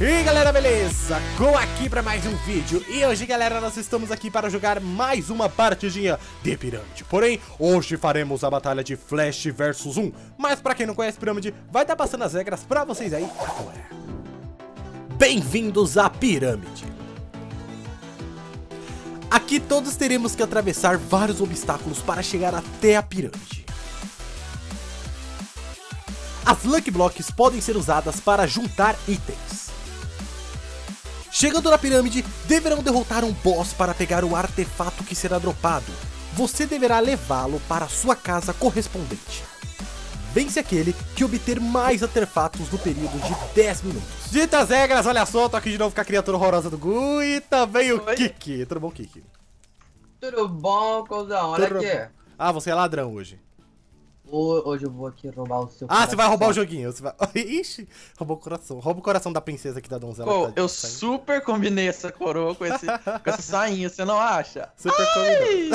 E aí galera, beleza? Go aqui pra mais um vídeo. E hoje galera, nós estamos aqui para jogar mais uma partidinha de Pirâmide. Porém, hoje faremos a batalha de Flash vs 1. Mas pra quem não conhece Pirâmide, vai estar passando as regras pra vocês aí agora. Bem-vindos à Pirâmide. Aqui todos teremos que atravessar vários obstáculos para chegar até a pirâmide. As Lucky Blocks podem ser usadas para juntar itens. Chegando na pirâmide, deverão derrotar um boss para pegar o artefato que será dropado. Você deverá levá-lo para sua casa correspondente. Vence aquele que obter mais artefatos no período de 10 minutos. Ditas regras, olha só, tô aqui de novo com a criatura horrorosa do Gu e também o Kiki. Tudo bom, Kiki? Tudo bom, cuzão? Olha aqui. Ah, você é ladrão hoje. Hoje eu vou aqui roubar o seu coração. Você vai roubar o joguinho. Você vai... Ixi, roubou o coração. Rouba o coração da princesa aqui da donzela. Pô, eu super combinei essa coroa com essa sainha, você não acha? Super combinou.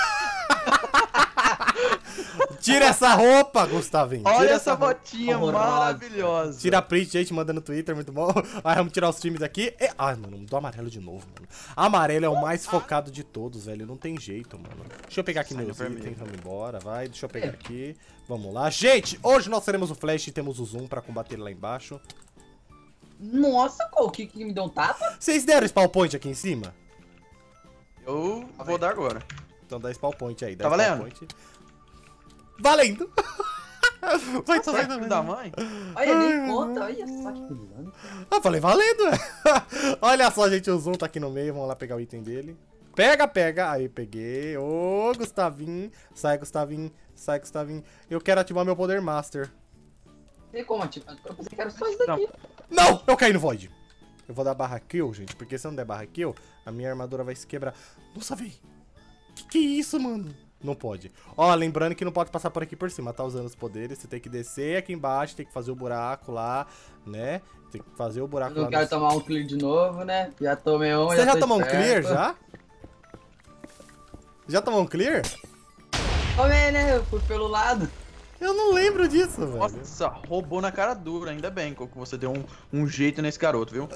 Tira essa roupa, Gustavinho. Olha essa botinha maravilhosa. Tira a print, gente, manda no Twitter, muito bom. Aí vamos tirar os times aqui. Ai, mano, do amarelo de novo, mano. Amarelo é o mais focado de todos, velho. Não tem jeito, mano. Deixa eu pegar aqui meus itens, vamos embora, vai. Deixa eu pegar aqui. Vamos lá. Gente, hoje nós teremos o Flash e temos o Zoom pra combater ele lá embaixo. Nossa, qual que me deu um tapa? Vocês deram spawn point aqui em cima? Eu vou dar agora. Então dá spawn point aí. Tá valendo? Valendo! Vai, tá valendo da mãe? Olha, nem conta, olha só que brilhante. Ah, falei valendo, Olha só, gente, o Zoom tá aqui no meio, vamos lá pegar o item dele. Pega, pega, aí peguei. Ô, Gustavinho, sai, Gustavinho, sai, Gustavinho. Eu quero ativar meu poder master. Tem como ativar? Eu pensei que era só isso daqui. Não, eu caí no void. Eu vou dar barra kill, gente, porque se eu não der barra kill, a minha armadura vai se quebrar. Nossa, véi, que é isso, mano? Não pode. Ó, lembrando que não pode passar por aqui por cima, tá usando os poderes. Você tem que descer aqui embaixo, tem que fazer o buraco lá, né? Tem que fazer o buraco lá. Eu não quero tomar um clear de novo, né? Já tomei um, Você já tomou um clear, já? Já tomou um clear? Tomei, né? Eu fui pelo lado. Eu não lembro disso, velho. Nossa, roubou na cara dura, ainda bem que você deu um jeito nesse garoto, viu?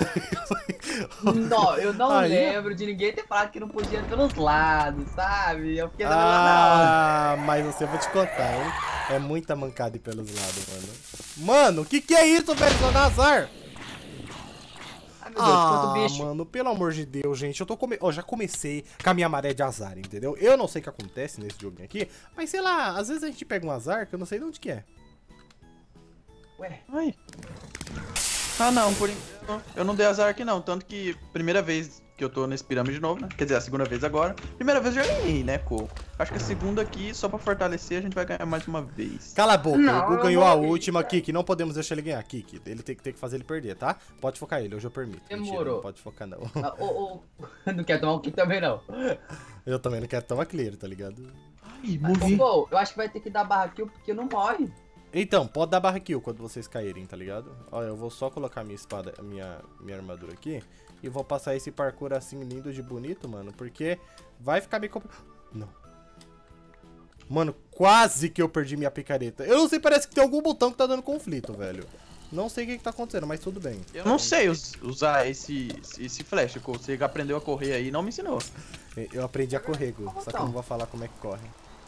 Não, eu não lembro de ninguém ter falado que não podia ir pelos lados, sabe? Eu fiquei na mas você vou te contar, hein? É muita mancada ir pelos lados, mano. Mano, que é isso, velho? Tô na azar. Ai, meu Deus, quanto bicho. Mano, pelo amor de Deus, gente. Eu tô já comecei com a minha maré de azar, entendeu? Eu não sei o que acontece nesse joguinho aqui, mas sei lá, às vezes a gente pega um azar que eu não sei de onde que é. Ué? Ai. Ah, não, por enquanto eu não dei azar aqui não, tanto que primeira vez que eu tô nesse pirâmide de novo, né? Quer dizer, a segunda vez agora. Primeira vez eu já ganhei, né, Coco? Acho que a segunda aqui, só pra fortalecer, a gente vai ganhar mais uma vez. Cala a boca, o Gu ganhou a última, Kiki. Não podemos deixar ele ganhar, Kiki. Ele tem que fazer ele perder, tá? Pode focar ele, hoje eu permito. Demorou. Mentira, não pode focar, não. Não quer tomar um kill também, não. Eu também não quero tomar clear, tá ligado? Ai, morri. Pô, eu acho que vai ter que dar barra kill porque não morre. Então, pode dar barra kill quando vocês caírem, tá ligado? Olha, eu vou só colocar minha espada, minha armadura aqui. E vou passar esse parkour assim lindo de bonito, mano. Porque vai ficar meio complicado. Não. Mano, quase que eu perdi minha picareta. Eu não sei, parece que tem algum botão que tá dando conflito, velho. Não sei o que tá acontecendo, mas tudo bem. Eu não sei usar esse flash, você aprendeu a correr aí e não me ensinou. Eu aprendi a correr, Gu, só que eu não vou falar como é que corre.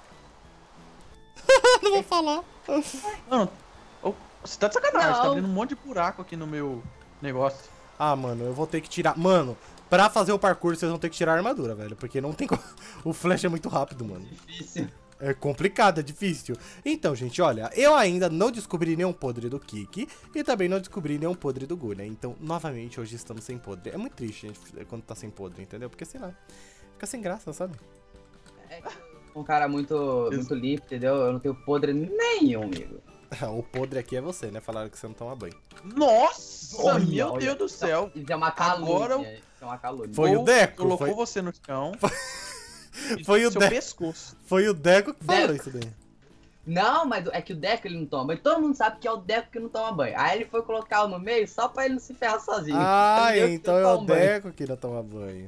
Não vou falar. Mano, você tá de sacanagem, Não. tá abrindo um monte de buraco aqui no meu negócio. Ah, mano, eu vou ter que tirar... Mano, pra fazer o parkour, vocês vão ter que tirar a armadura, velho. Porque não tem como... O flash é muito rápido, mano. Difícil. É complicado, é difícil. Então, gente, olha, eu ainda não descobri nenhum podre do Kiki e também não descobri nenhum podre do Gu, né? Então, novamente, hoje estamos sem podre. É muito triste, gente, quando tá sem podre, entendeu? Porque, sei lá, fica sem graça, sabe? É um cara muito limpo, entendeu? Eu não tenho podre nenhum, amigo. O podre aqui é você, né? Falaram que você não toma banho. Nossa, meu Deus do céu. Isso é uma calúnia. Agora é uma calúnia. Foi o Deco. Colocou você no chão. Foi o seu Deco. pescoço. Foi o Deco que falou isso daí. Não, mas é que o Deco ele não toma banho. Todo mundo sabe que é o Deco que não toma banho. Aí ele foi colocar o no meio só pra ele não se ferrar sozinho. Ah, Eu então é o Deco que não toma banho.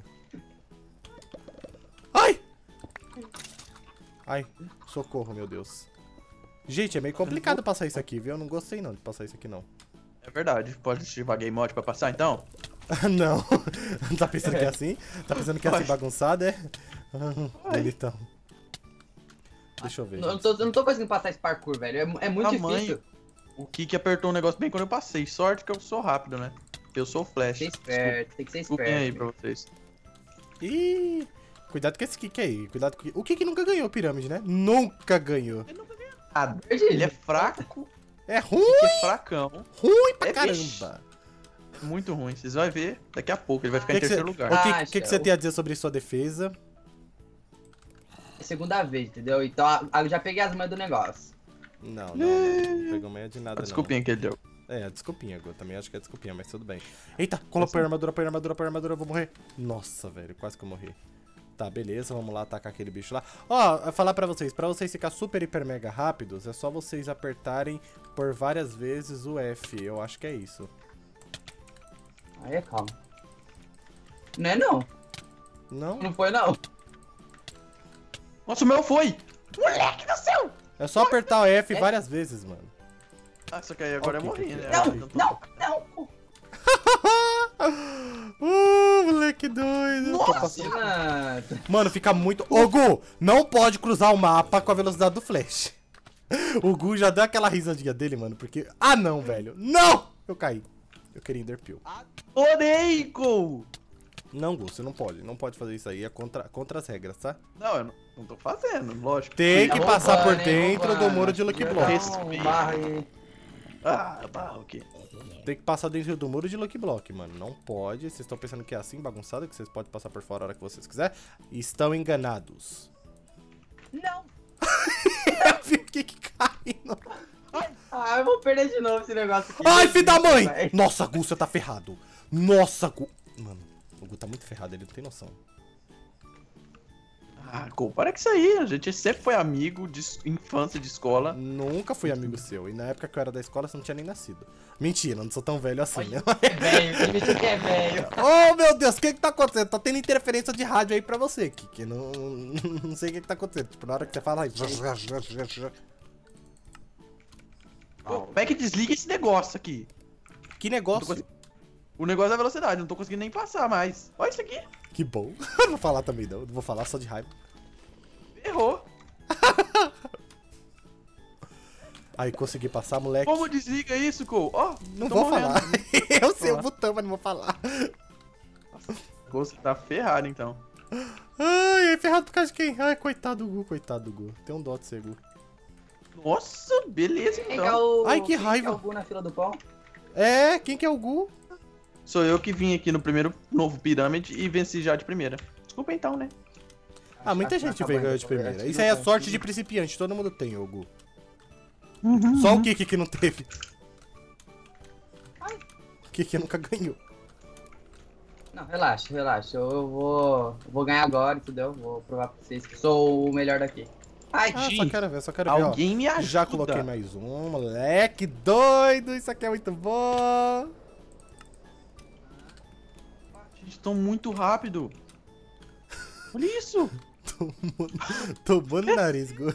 Ai! Ai, socorro, meu Deus. Gente, é meio complicado passar isso aqui, viu? Eu não gostei não de passar isso aqui, não. É verdade. Pode ativar Game Mode pra passar, então? Não. Tá pensando que é assim? Tá pensando que é assim bagunçado, é? Bonitão. Deixa eu ver. Eu não tô conseguindo passar esse parkour, velho. É muito Tamanho. difícil. O Kiki apertou um negócio bem quando eu passei. Sorte que eu sou rápido, né? Eu sou o Flash. Tem que ser esperto, tem que ser Desculpem aí esperto. pra vocês. Ih, cuidado com esse Kiki aí. Cuidado com... O Kiki nunca ganhou pirâmide, né? Nunca ganhou. Ah, Perdi. ele é fraco. É ruim, Kiki é fracão. ruim pra É caramba. Muito ruim. Vocês vão ver daqui a pouco. Ele vai ficar em Que terceiro cê- lugar. O que, Ah, que você tem a dizer sobre sua defesa? É a segunda vez, entendeu? Então eu já peguei as manhas do negócio. Não pegou meia de nada, Desculpinha que ele deu. não. É, desculpinha, eu também acho que é desculpinha, mas tudo bem. Eita, põe armadura, põe armadura, põe armadura, eu vou morrer. Nossa, velho, quase que eu morri. Tá, beleza, vamos lá atacar aquele bicho lá. Ó, falar pra vocês ficar super, hiper, mega rápidos, é só vocês apertarem por várias vezes o F, eu acho que é isso. Aí, calma. Não é não. Não? Não foi não. Nossa, o meu foi! Moleque do céu! É só apertar o F várias vezes, mano. Ah, só que aí agora Ó, eu o que morri, que né? é? Não. Moleque doido. Tô Nossa! passando- Nossa. Mano, fica muito... Ô, Gu, não pode cruzar o mapa com a velocidade do Flash. O Gu já deu aquela risadinha dele, mano, porque... Ah, não, velho. Não! Eu caí. Eu queria Enderpeel. Adorei, Cole! Não, Gu, você não pode. Não pode fazer isso aí. É contra as regras, tá? Não, eu não tô fazendo, lógico. Tem que Tá passar por roubando, hein, dentro do roubando. muro de Lucky Dá Block. um barra aí. Ah, o quê? Tem que passar dentro do muro de Lucky Block, mano. Não pode. Vocês estão pensando que é assim, bagunçado, que vocês podem passar por fora a hora que vocês quiserem. Estão enganados. Não. Eu vi o que caindo. Ah, eu vou perder de novo esse negócio aqui. Ai, filho da mãe! Vai. Nossa, Gu, você tá ferrado. Nossa, Gu... Mano, o Gu tá muito ferrado, ele não tem noção. Ah, Cole, para com isso aí. A gente sempre foi amigo de infância, de escola. Nunca fui amigo seu. E na época que eu era da escola, você não tinha nem nascido. Mentira, não sou tão velho assim, né? É velho, que bicho que é velho. Oh, meu Deus, o que tá acontecendo? Tá tendo interferência de rádio aí pra você, Kiki. Não sei o que tá acontecendo. Tipo, na hora que você fala... Como é que desliga esse negócio aqui? Que negócio. O negócio da velocidade, não tô conseguindo nem passar mais. Olha isso aqui. Que bom. Não vou falar também, não. Não vou falar só de raiva. Errou. Aí, consegui passar, moleque. Como desliga isso, Cole? Ó, Não tô vou morrendo. falar. Eu sei o falar. botão, mas não vou falar. Cole, você tá ferrado, então. Ai, é ferrado por causa de quem? Ai, coitado do Gu, coitado do Gu. Tem um dó de ser Gu. Nossa, beleza, Quem que é então. o... Ai, que quem raiva. é o Gu na fila do pão? É, quem que é o Gu? Sou eu que vim aqui no primeiro novo pirâmide e venci já de primeira. Desculpa então, né? Ah, muita Acho que gente não veio acabou ganhar de ainda, primeira. acho Isso que aí é não sorte tem. de principiante, todo mundo tem, ô Gu. Só o Kiki que não teve. O Kiki nunca ganhou. Não, relaxa. Eu vou ganhar agora, entendeu? Vou provar pra vocês que sou o melhor daqui. Ai, Ah, Gi, só quero ver, ó. Alguém me ajuda. Já coloquei mais um, moleque doido, isso aqui é muito bom. Gente, estão muito rápido. Olha isso. Tomou no nariz, Gu.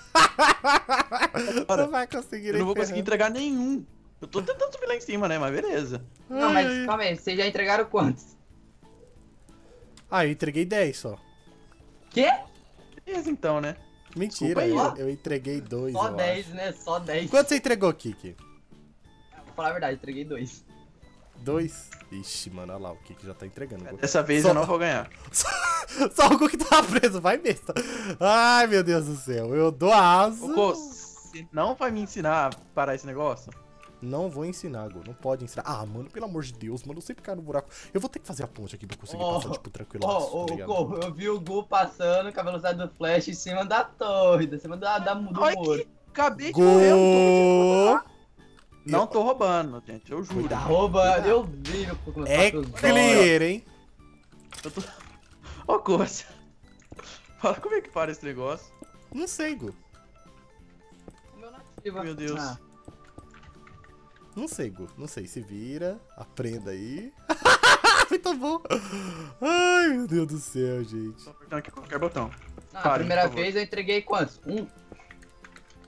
Bora. Não vai conseguir Eu nem não vou conseguir ferrando. entregar nenhum. Eu tô tentando subir lá em cima, né? Mas beleza. não, Ai, mas ai. calma aí, vocês já entregaram quantos? Ah, eu entreguei 10 só. Quê? Beleza então, né? Mentira, Desculpa eu entreguei 2, Só eu 10, acho. né? Só 10. Quanto você entregou, Kiki? Vou falar a verdade, entreguei 2. 2? Ixi, mano, olha lá, o Kiki já tá entregando. Gu. Dessa vez Só- eu não vou ganhar. Só o Gu que tava preso, vai besta. Ai, meu Deus do céu, eu dou asa. Ô, Cô, você não vai me ensinar a parar esse negócio? Não vou ensinar, Gu, não pode ensinar. Ah, mano, pelo amor de Deus, mano, eu sempre caio no buraco. Eu vou ter que fazer a ponte aqui pra conseguir Ó, passar, tipo, tranquilaço, Ó, tá ligado? eu vi o Gu passando com a velocidade do Flash em cima da torre, em cima do Olha muro. que acabei de morrer, eu não tô Gol! Não tô roubando, gente, eu juro. Tá roubando, eu vi meu com meus É próprios olhos. clear, hein? Eu tô... Ô, Coça. Fala como é que para esse negócio. Não sei, Gu. Meu nativo. Meu Deus. Ah, Não sei, Gu. Não sei. Se vira, aprenda aí. Muito bom. Ai, meu Deus do céu, gente. Tô apertando aqui qualquer botão. não, a Pare, primeira por favor. vez eu entreguei quantos?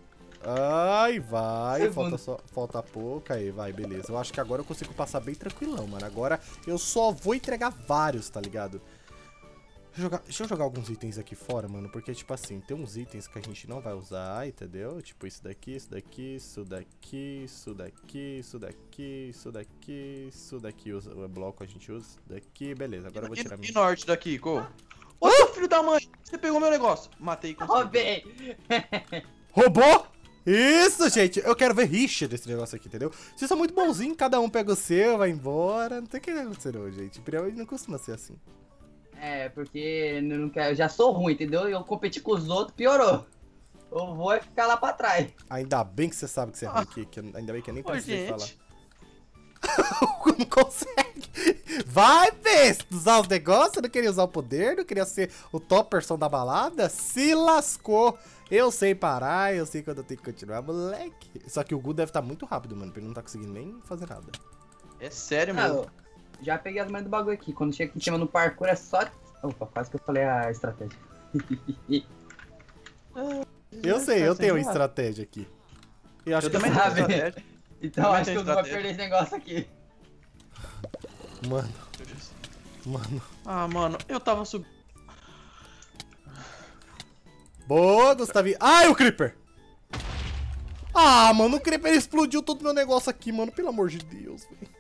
Ai, vai. Segundo. Falta pouco. Aí, vai, beleza. Eu acho que agora eu consigo passar bem tranquilão, mano. Agora eu só vou entregar vários, tá ligado? Deixa eu jogar alguns itens aqui fora, mano. Porque, tipo assim, tem uns itens que a gente não vai usar, entendeu? Tipo, isso daqui, isso daqui, isso daqui, isso daqui, isso daqui, isso daqui, isso daqui. O bloco a gente usa. Daqui, beleza. Agora eu vou tirar E minha. norte daqui, Cole? Ô, seu filho da mãe! Você pegou meu negócio. Matei com Roubei! Roubou? Isso, gente. Eu quero ver rixa desse negócio aqui, entendeu? Vocês são muito bonzinhos, cada um pega o seu, vai embora. Não tem o que acontecer não, gente. Pirâmide não costuma ser assim. É, porque eu, não quero, eu já sou ruim, entendeu? Eu competi com os outros, piorou. Eu vou ficar lá pra trás. Ainda bem que você sabe que você é ruim aqui, ainda bem que eu nem Ô, precisei falar. gente. Não consegue. Vai, besta, usar os negócios, não queria usar o poder, não queria ser o top person da balada, se lascou. Eu sei parar, eu sei quando eu tenho que continuar, moleque. Só que o Gu deve estar muito rápido, mano, porque ele não tá conseguindo nem fazer nada. É sério Não, mesmo. eu já peguei as manhas do bagulho aqui. Quando chega aqui em cima no parkour é só... Opa, quase que eu falei a estratégia. Eu sei, eu tenho uma estratégia aqui. Eu acho Eu que também sabe. tenho estratégia. Então Também acho que tem eu não vou estratégia. perder esse negócio aqui. Mano. Ah, mano, eu tava subindo. Boa, Gustavinho. Ai, o Creeper! Ah, mano, o Creeper explodiu todo meu negócio aqui, mano. Pelo amor de Deus, velho.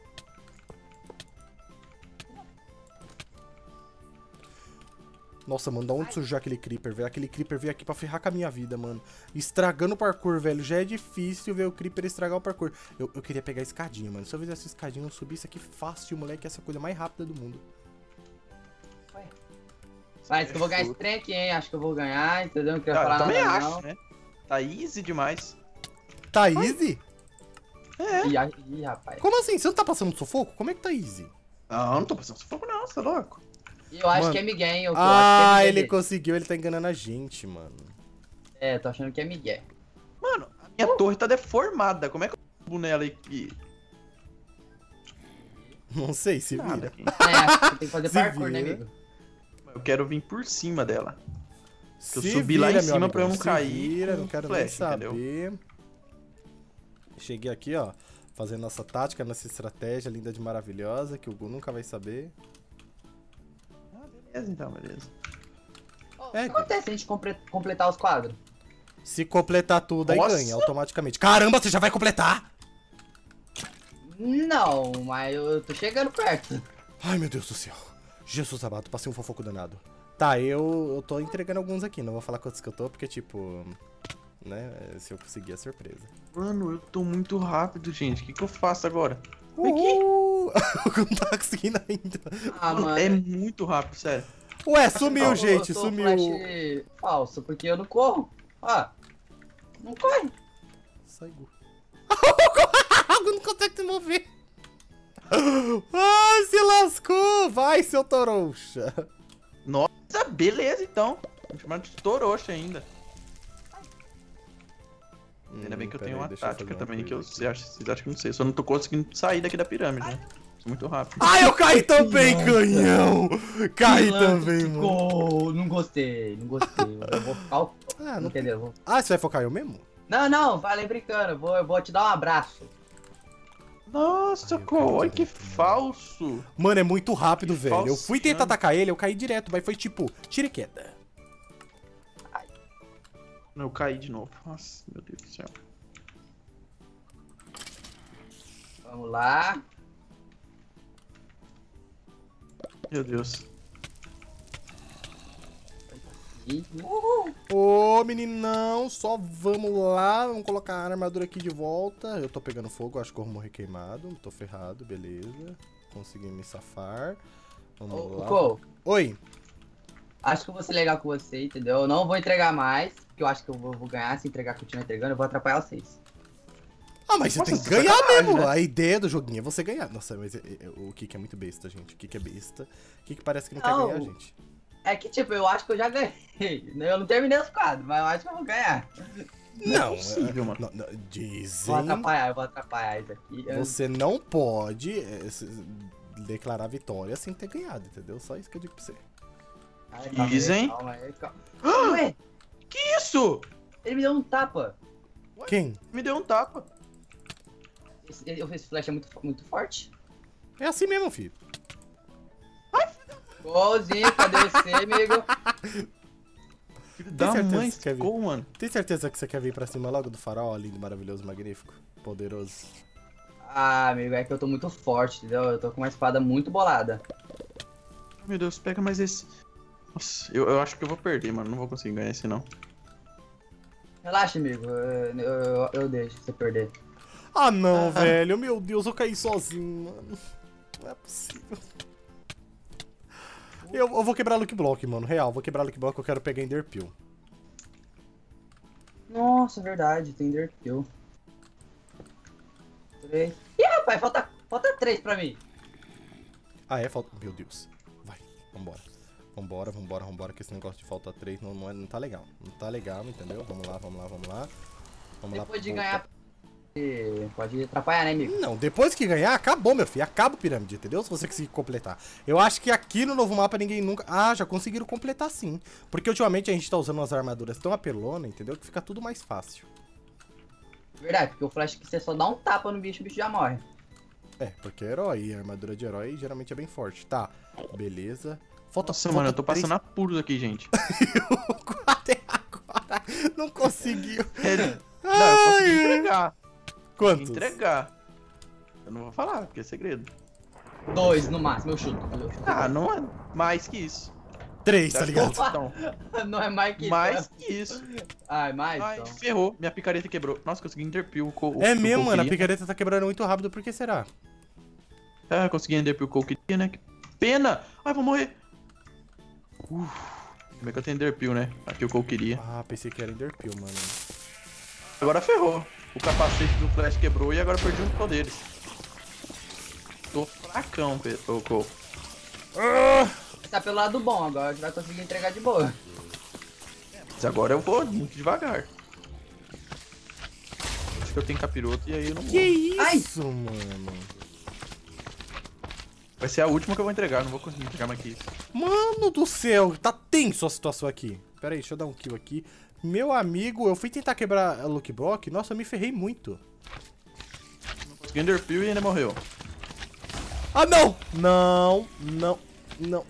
Nossa, mano, da onde surgiu aquele Creeper, velho? Aquele Creeper veio aqui pra ferrar com a minha vida, mano. Estragando o parkour, velho. Já é difícil ver o Creeper estragar o parkour. Eu queria pegar a escadinha, mano. Se eu fizesse escadinha, eu subisse aqui fácil, moleque. Essa é a coisa mais rápida do mundo. Mas que eu vou ganhar esse trem aqui, hein? Acho que eu vou ganhar, entendeu? Não quero Ah, falar eu também nada, acho, não. né? Tá easy demais. Tá easy? Ih, rapaz. Como assim? Você não tá passando sufoco? Como é que tá easy? Não, não tô passando sufoco não, você é louco. Eu acho Mano. que é Miguel, hein? Eu acho Ah, que é ele Miguel. conseguiu. Ele tá enganando a gente, mano. É, tô achando que é Miguel. Mano, a minha torre tá deformada. Como é que eu subo nela aqui? Não sei, se Nada vira. aqui. É, acho que tem que fazer Se parkour, né, vira. amigo? Eu quero vir por cima dela. Se eu subi lá em meu cima amigo, pra eu não se cair Vira, com não quero flash, nem entendeu? saber. Cheguei aqui, ó. Fazendo nossa tática, nossa estratégia linda de maravilhosa, que o Gu nunca vai saber. Ah, beleza então, beleza. O É, que acontece se a gente completar os quadros? Se completar tudo, aí Nossa! ganha automaticamente. Caramba, você já vai completar? Não, mas eu tô chegando perto. Ai, meu Deus do céu. Jesus amado, passei um fofoco danado. Tá, eu tô entregando alguns aqui. Não vou falar quantos que eu tô, porque, tipo... Né, se eu conseguir, é surpresa. Mano, eu tô muito rápido, gente. O que eu faço agora? Uhul! Eu não tá conseguindo ainda. Ah, mano. É muito rápido, sério. Ué, sumiu, Eu gente, sou sumiu. flash falso, porque eu não corro. Ó, não corre. Sai, Gu. O Gu não consegue se mover. Ai, se lascou. Vai, seu torouxa. Nossa, beleza então. Vou chamar de Toroxa ainda. Ainda bem que eu tenho uma tática também que vocês acham que não sei. Só não tô conseguindo sair daqui da pirâmide, né? Sou muito rápido. Ai, eu caí também, canhão. Caí Pilantra, também, mano. ficou. Não gostei, não gostei. Eu vou ficar. Ah, não... Entendeu? Vou- Ah, você vai focar eu mesmo? Não, falei brincando. Eu vou te dar um abraço. Nossa, Ai, eu Cole, quero olha que fazer isso. falso. Mano, é muito rápido, Que velho. Eu fui falciano. tentar atacar ele, eu caí direto, mas foi tipo, tira e queda. Eu caí de novo. Nossa, meu Deus do céu. Vamos lá. Meu Deus. E... Ô, meninão, só vamos lá. Vamos colocar a armadura aqui de volta. Eu tô pegando fogo, acho que eu vou morrer queimado. Tô ferrado, beleza. Consegui me safar. Vamos lá. Cole, Oi. acho que eu vou ser legal com você, entendeu? Eu não vou entregar mais, porque eu acho que eu vou ganhar. Se entregar, continuar entregando, eu vou atrapalhar vocês. Ah, mas você Nossa, tem que que ganhar sacanagem, mesmo. né? A ideia do joguinho é você ganhar. Nossa, mas o Kiki é muito besta, gente. O Kiki é besta. O Kiki parece que não quer Não. ganhar, gente. É que, tipo, eu acho que eu já ganhei. Eu não terminei os quadros, mas eu acho que eu vou ganhar. Não é possível, mano. Não, dizem... Eu vou atrapalhar isso aqui. Você não pode declarar vitória sem ter ganhado, entendeu? Só isso que eu digo pra você. Ai, calma aí, Dizem. calma aí, calma. Ué, Que isso? ele me deu um tapa. Quem? Me deu um tapa. Esse flash é muito forte. É assim mesmo, filho. Golzinho, cadê você, amigo? Filho da certeza mãe, que quer vir? gol, mano. Tem certeza que você quer vir pra cima logo do farol, lindo, maravilhoso, magnífico, poderoso? Ah, amigo, é que eu tô muito forte, entendeu? Eu tô com uma espada muito bolada. Meu Deus, pega mais esse. Nossa, eu acho que eu vou perder, mano. Não vou conseguir ganhar esse, não. Relaxa, amigo. Eu deixo você perder. Ah, não, velho. Meu Deus, eu caí sozinho, mano. Não é possível. Eu vou quebrar Lucky Block, mano. Real, vou quebrar Lucky Block, eu quero pegar Enderpeel. Nossa, é verdade, tem Enderpeel. 3. Ih, rapaz, falta 3 pra mim. Ah, é? Falta... Meu Deus. Vai, vambora. Vambora, que esse negócio de falta 3 não tá legal. Não tá legal, entendeu? Vamos lá. Vamos Depois lá. de ganhar, pode atrapalhar, né, amigo? Não, depois que ganhar, acabou, meu filho. Acaba a pirâmide, entendeu? Se você conseguir completar. Eu acho que aqui no novo mapa ninguém nunca... Ah, já conseguiram completar sim. Porque ultimamente a gente tá usando umas armaduras tão apelona, entendeu? Que fica tudo mais fácil. Verdade, porque o flash que você só dá um tapa no bicho, o bicho já morre. É, porque é herói. E a armadura de herói geralmente é bem forte. Tá, beleza. Nossa, mano, eu tô passando apuros aqui, gente. Até agora não conseguiu. Não, eu consegui entregar. Quantos? Entregar. Eu não vou falar, porque é segredo. 2 no máximo, eu chuto. Ah, não é mais que isso. 3, tá ligado? Então, Não é mais que mais que isso. Ah, é mais? Ai, Então. ferrou. Minha picareta quebrou. Nossa, consegui Enderpeel o É que mesmo, eu mano. A queria. picareta tá quebrando muito rápido. Por que será? Ah, consegui Enderpeel o que eu queria, né? Que pena. Ai, vou morrer. Como é que eu tenho Enderpeel, né? Aqui o que eu queria. Ah, pensei que era Enderpeel, mano. Agora ferrou. O capacete do Flash quebrou e agora eu perdi um dos poderes. Tô fracão, Cole. Tá pelo lado bom, agora a gente vai conseguir entregar de boa. Mas agora eu vou muito devagar. Acho que eu tenho capiroto e aí eu não Que vou. isso, mano? Vai ser a última que eu vou entregar, não vou conseguir entregar mais que isso. Mano do céu, tá tenso a situação aqui. Pera aí, deixa eu dar um kill aqui. Meu amigo, eu fui tentar quebrar a Lucky Block. Nossa, eu me ferrei muito. Consegui Enderpeel e ainda morreu. Ah, não! Não. Não,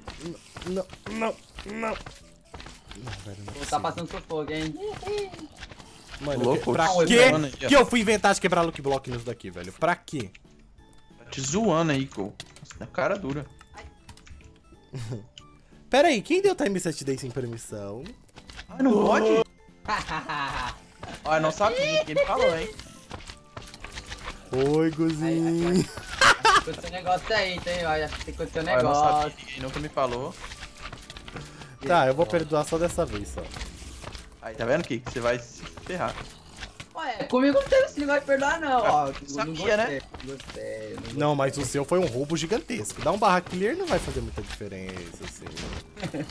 velho, não é Tá possível. passando sufoco, hein? Mano, Louco, pra tá quê zoando aí, ó. que eu fui inventar de quebrar Lucky Block nisso daqui, velho? Pra quê? Tá te zoando aí, Cole. Nossa, na cara dura. Pera aí, quem deu time set day sem permissão? Ai, não pode? Ah, eu não sabia, ninguém me falou, hein? Oi, Guzinho. Acho que aconteceu um negócio aí, tem, acho que tem que acontecer um Ah, eu não sabia, negócio. ninguém nunca me falou. Tá, eu vou perdoar só dessa vez, só. Aí, tá vendo, Kiko? Você vai se ferrar. Ué, comigo não teve esse negócio de perdoar, não, ó. Não sabia, né? Gostei. Não, mas o seu foi um roubo gigantesco. Dar um barra clear não vai fazer muita diferença, assim.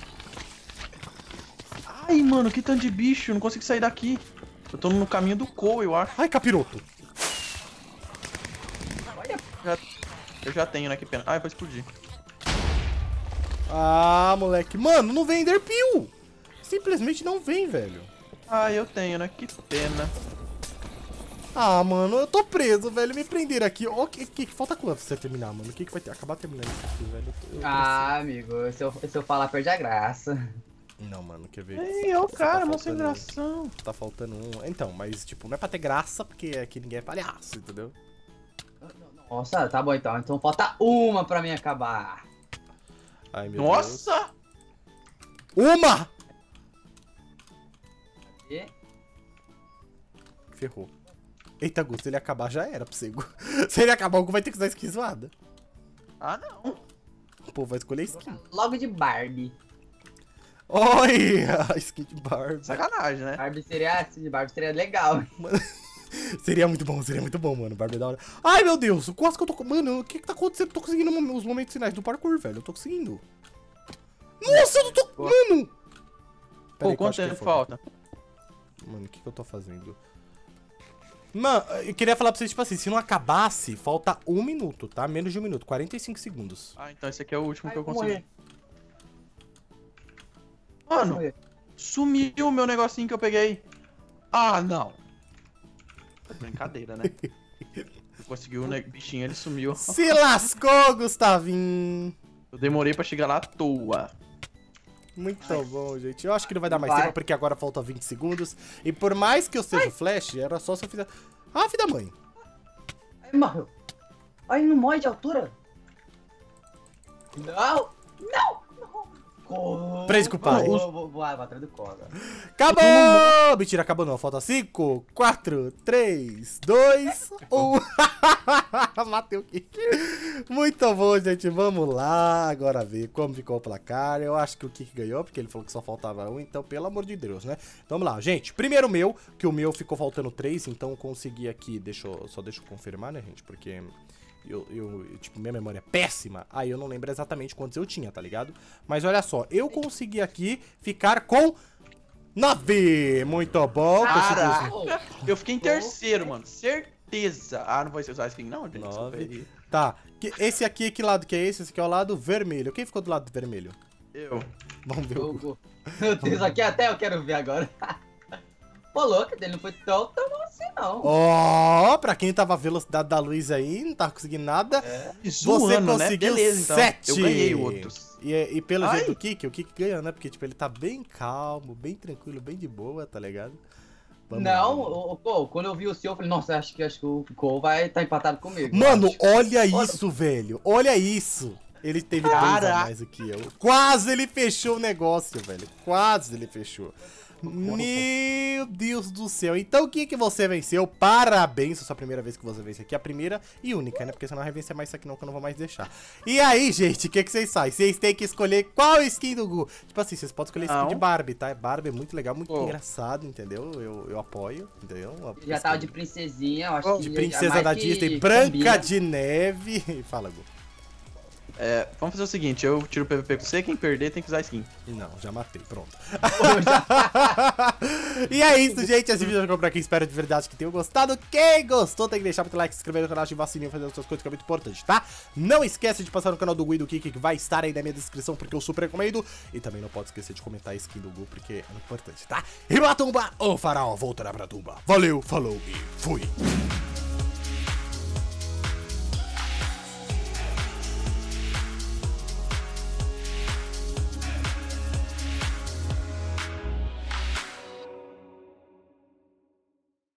Ai, mano, que tanto de bicho, eu não consigo sair daqui. Eu tô no caminho do Cole, eu acho. Ai, capiroto. Eu já tenho, né? Que pena. Ai, vai explodir. Ah, moleque. Mano, não vem Enderpeel. Simplesmente não vem, velho. Ah, eu tenho, né? Que pena. Ah, mano, eu tô preso, velho. Me prenderam aqui. Ó, que falta quanto pra você terminar, mano? O que vai ter? Acabar terminando isso aqui, velho. Ah, amigo, se eu falar, perde a graça. Não, mano, quer ver? Ei, ó o Tá cara, mó sem faltando- gração. Tá faltando um. Então, mas, tipo, não é pra ter graça, porque aqui ninguém é palhaço, entendeu? Nossa, tá bom então. Então falta uma pra mim acabar. Ai, meu Nossa! Deus. Uma! E? Ferrou. Eita, Gu, se ele acabar já era pro você, Gu. Se ele acabar, o Gu vai ter que usar skin zoada. Ah, não. Pô, vai escolher skin. Logo de Barbie. Olha, a skin de Barbie. Sacanagem, né? Barbie seria legal. Seria muito bom, mano. Barbie é da hora. Ai, meu Deus, quase que eu tô... Mano, o que que tá acontecendo? Eu tô conseguindo os momentos finais do parkour, velho. Eu tô conseguindo. Nossa, eu não tô... Mano! Pera aí, Pô, que eu quanto acho que tempo foi. falta? Mano, o que que eu tô fazendo? Mano, eu queria falar pra vocês, tipo assim, se não acabasse, falta 1 minuto, tá? Menos de 1 minuto, 45 segundos. Ah, então esse aqui é o último Ai, que eu vou consegui. morrer. Mano, sumiu o meu negocinho que eu peguei. Ah, não. Brincadeira, né? Conseguiu o bichinho, ele sumiu. Se lascou, Gustavinho. Eu demorei pra chegar lá à toa. Muito bom, gente. Eu acho que não vai dar mais tempo, porque agora falta 20 segundos. E por mais que eu seja o Flash, era só se eu fizer... Ah, filha da mãe. Ai, morreu. Ai, não morre de altura. Não, não, não. Preso com o pai. Vou atrás do cobra. Acabou! Mentira, acabou não. Falta 5, 4, 3, 2, 1. Matei o Kik. Muito bom, gente. Vamos lá agora ver como ficou o placar. Eu acho que o Kik ganhou, porque ele falou que só faltava 1. Então, pelo amor de Deus, né? Então, vamos lá, gente. Primeiro o meu, que o meu ficou faltando 3. Então, consegui aqui. Só deixa eu confirmar, né, gente? Porque... tipo, minha memória é péssima. Aí eu não lembro exatamente quantos eu tinha, tá ligado? Mas olha só, eu consegui aqui ficar com 9. Muito bom. Caraca, eu fiquei em terceiro, mano. Certeza. Ah, não vou usar skin não, gente. 9. Tá, esse aqui, que lado que é esse? Esse aqui é o lado vermelho. Quem ficou do lado vermelho? Eu. Vamos ver o... Meu Deus, aqui até eu quero ver agora. Pô, louco, ele não foi tão assim, não. Ó, pra quem tava a velocidade da luz aí, não tava conseguindo nada. Você conseguiu 7. Eu ganhei outros. E pelo jeito do Kik, o Kik ganhou, né? Porque, tipo, ele tá bem calmo, bem tranquilo, bem de boa, tá ligado? Vamos não, pô, quando eu vi o seu, eu falei, nossa, acho que o Cole vai estar empatado comigo. Mano, olha isso, velho. Olha isso. Ele teve 2 a mais do que eu. Quase ele fechou o negócio, velho. Quase ele fechou. Meu Deus do céu. Então o que você venceu? Parabéns, é a sua primeira vez que você vence aqui. A primeira e única, né? Porque você não vai vencer mais isso aqui não, que eu não vou mais deixar. E aí, gente, o que vocês fazem? Vocês têm que escolher qual skin do Gu. Tipo assim, vocês podem escolher skin de Barbie, tá? Barbie é muito legal, muito engraçado, entendeu? Eu apoio, entendeu? Já tava de princesinha, eu acho que... De princesa da Disney, Branca de Neve. Fala, Gu. Vamos fazer o seguinte, eu tiro o PVP com você, quem perder tem que usar skin. Não, já matei, pronto. E é isso, gente, esse vídeo ficou por aqui, espero de verdade que tenham gostado. Quem gostou tem que deixar muito like, se inscrever no canal, ativar o sininho, fazer as suas coisas que é muito importante, tá? Não esquece de passar no canal do Gu e do Kik, que vai estar aí na minha descrição, porque eu super recomendo. E também não pode esquecer de comentar a skin do Gu, porque é muito importante, tá? E pra tumba, o faraó voltará pra tumba. Valeu, falou e fui!